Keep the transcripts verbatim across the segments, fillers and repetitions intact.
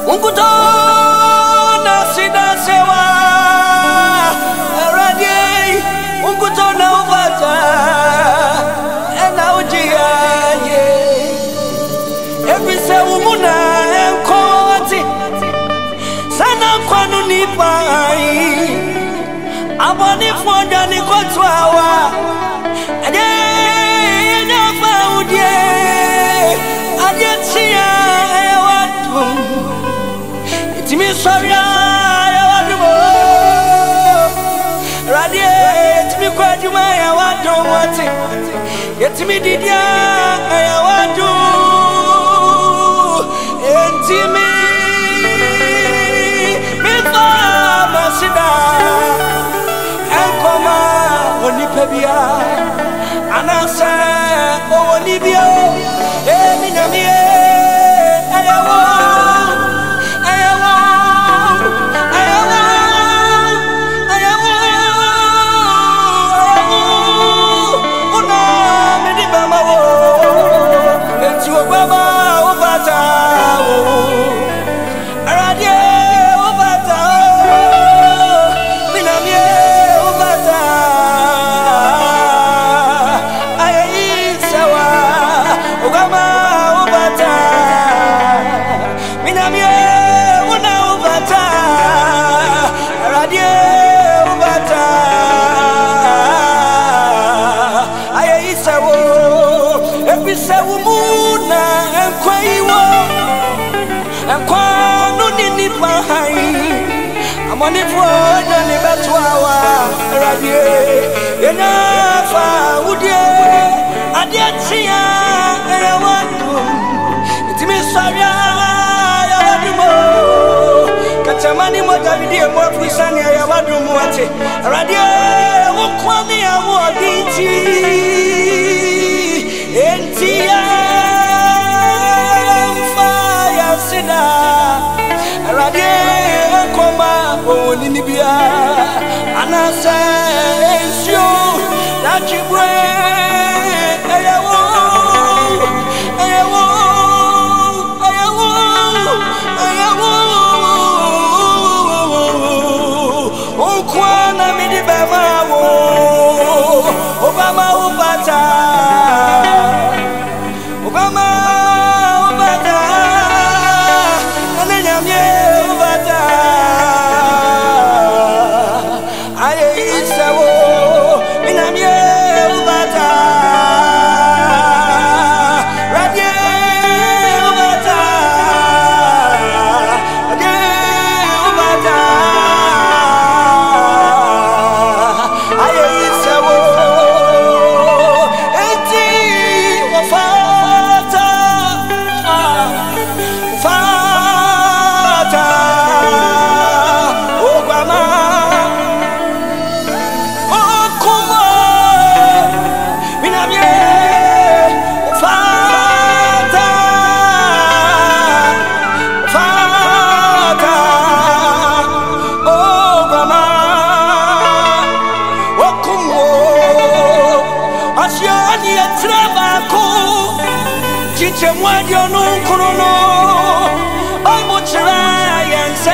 Unkuto na sida sewa Radi Unkuto na uvata Ena ujia ye Ebise umuna enkoti Sana kwanu nipai Abani fonda ni kotwawa Ade Nyafa udye Ade tia ewatu Itimi sorya ewatu Radie Itimi kwa juma ewatu wati Itimi didia ewatu Intimi Mifa masida Enkoma onipebia Anasa onibia Emi namie Ayawo Ayawo Ayawo Ayawo Ayawo Una mediba mawo Enti obaba obata Aradie obata Minamie obata Ayi sawa Ogama obata Minamie una obata Aradie obata Ayi sawo Ebisawo muna enkwaiwo Enkwanu nini pahai Amoni fwoja ni betwawa Radie Yena fa udye Adye tia Ewadu Itimi sarya Ewadu mo Katamani mo Davidie mo Fwisani Ewadu mo ate Radie Ukwani awodinti Entia Mfaya sida Radie Koma Oninibia Anasa Ensio Nachibwe Ayawo Ayawo Ayawo Ayawo Okwana midibema wo Obama ubata Obama ubata Ananyamye ubata Aye isawo Minamye ubata Radye ubata Radye ubata Aye isawo Enti wafata Fata Obama Okuma Minamye Fata Fata Obama Okumo Asiani etrabako Chiche mwadio nunkuruno Oimuchira yense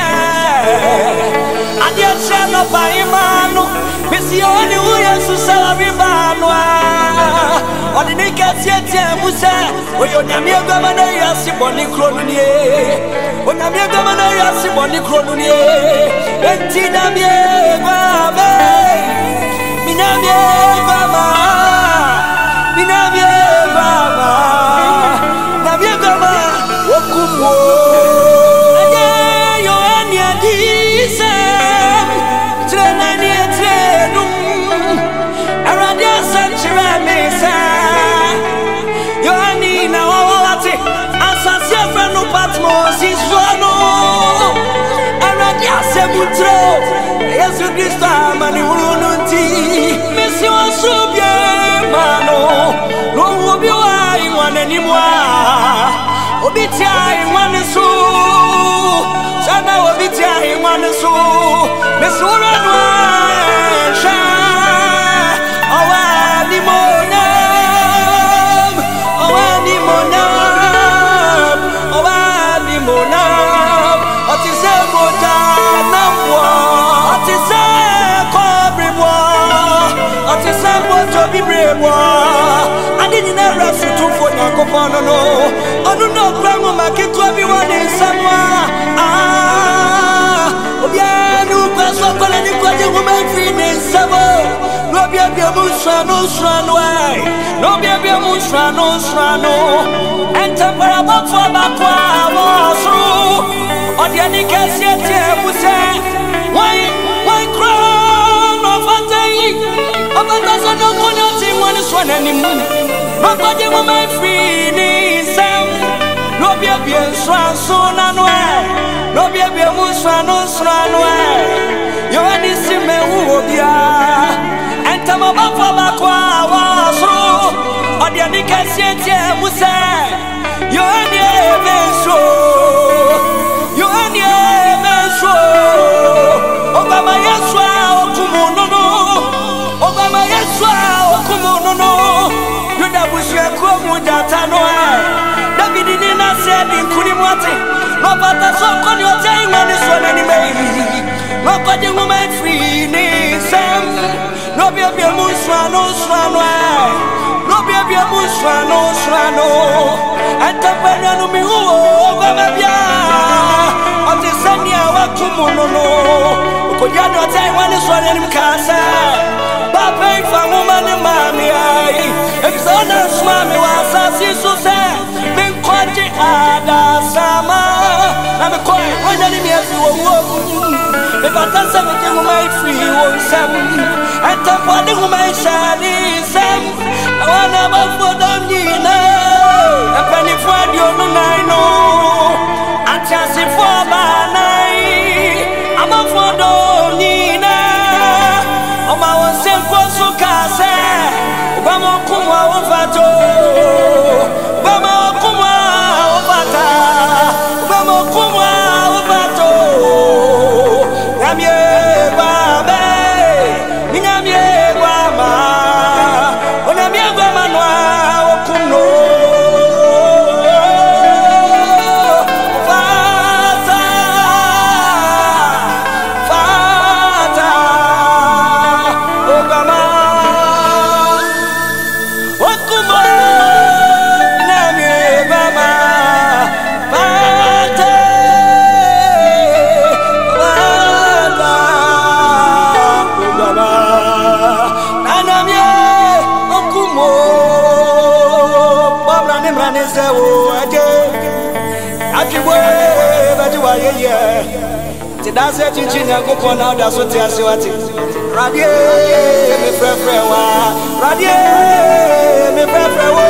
Adiacha no paimano Misioni uye susalabi banwa Odinika siete musa Oyo nyamie gamana yasi boni kronunie Onyamie gamana yasi boni kronunie Enti namie gwabe Minamie gwama Minamie gwama Namie gwama Wokumo Aye yo eni adisem Trenani etrenum Aradia sanchira mesa Yo ani na wawati Asasya frenu patmo siswano Aradia semutro Yesu Christo amani urununti Mesi wasubye mano Lungu biwa ingwane nimwa Obitia ingwane su Sana obitia ingwane su Mesi uranwa Sha Awa ni monam Awa ni monam Awa ni monam no be brave. I didn't ever see two for Nakopono. I do not grandma market to everyone in somewhere. Ah, Obianu, Pastor, and you got a woman free in Sabo. No be a musra, no sran way. No be a musra, no srano. And Tampa for Bakwa was through. On the Anikasiat, who said, Why, why crown of a day? Of a dozen of one of them, one is one anymore. Nobody will make free in some. No be a beer, so none way. No be a beer, musra, no sran way. You are this me who be a. Tamaba Bakwa was through. On the Anikasiat, who said, You are the Benso. You are the Benso. Obama Yaswa, Okumuno. Obama Yaswa, Okumuno. You da Bushia Kumu Datanoa. David Nina said in Kurimwati. No matter so con your time on this one anyway. Nobody will make free in some. No be a musra, no srano. No be a musra, no srano. And Tapana no me who Bamabia. On the Sanya Wakumuno. Could you not say one is one in Casa? Papa, for woman and mammy. If son of Swami was as so sad, been quite Ada Sama. I'm quite one enemy as you were. If I tell something, you might free one some. And top one who might shine some. I want about for them, you know. A penny for you, no, I know. I just see for my night. I'm a for them, you know. I'm our simple so case. Bama Kuma Ovato. Bama Kuma Ovata. Bama Kuma Ovato. Namie Babe. Minamie Bama. Onamie Bama Noa Okuno. Fata. Fata. Obama. Okumo. Namie Bama. Fata. That's it, you go for now. That's what I say. What Radie, me prefer wa. Radie, me prefer wo.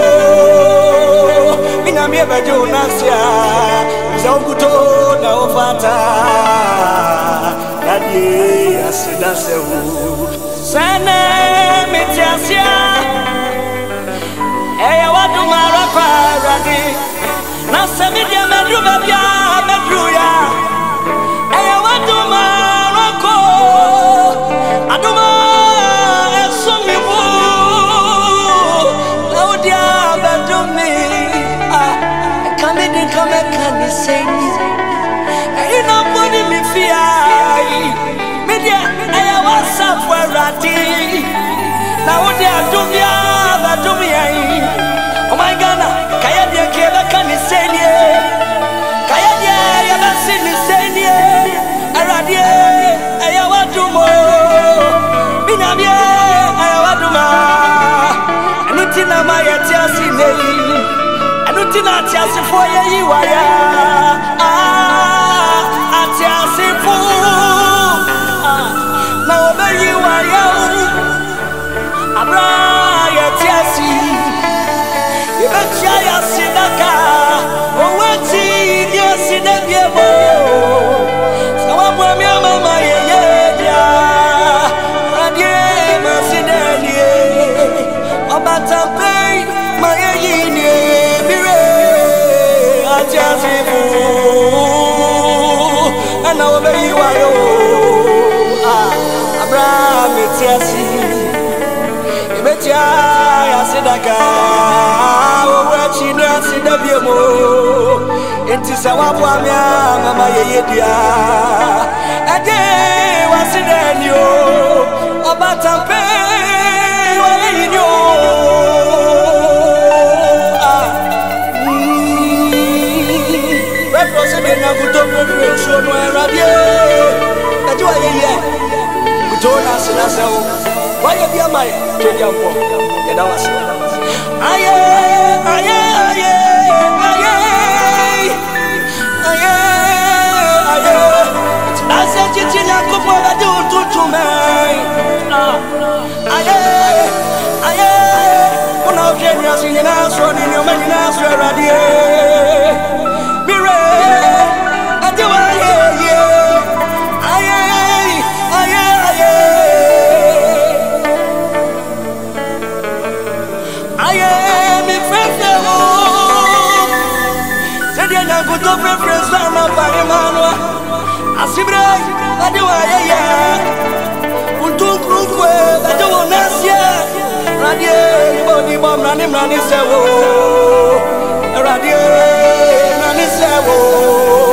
Mina me bejo nasia. Zonguto na ofata. Radie, asida se wo. Sene me tiasia. Eya watu marapa radie. Na semi dia medru babia medru ya. Come and can you sing? You know, putting me fear. Media, I was up for Rati. Now, what they are doing, they are doing. Oh my God, Kaya Keva can you sing? Kaya, I haven't seen you sing yet. I radi, I want to more. Binabia, I want to more. And it's in my attention. Tina tiasi for ye waya ah atiasi fu ah na obe ye waya abra ye tiasi ye betia ya sidaka owati ye sidabie bo sawa mo mi mama ye ye dia radie ma sidanie obatampe ma ye yini and now obey you are Abraham, it's yes, Betia, I said, I got watching us in the Biamo. It is our Mama Yedia. Again, was it in you about a pay? Why you be a man? Change your form. You know what? Aye, aye, aye, aye, aye, aye. I said you didn't have to put a do to to me. Aye, aye. When I'm generous in your house, running your man in your house, you're ready. Be ready. I do aye, yeah. Aye, aye, aye. I am a friend. Said you not go to preference for my body, man. I see bright, I do I want to crook where I do want to see. Radie, body bomb, running, running, say, oh, Radie, running, say, oh.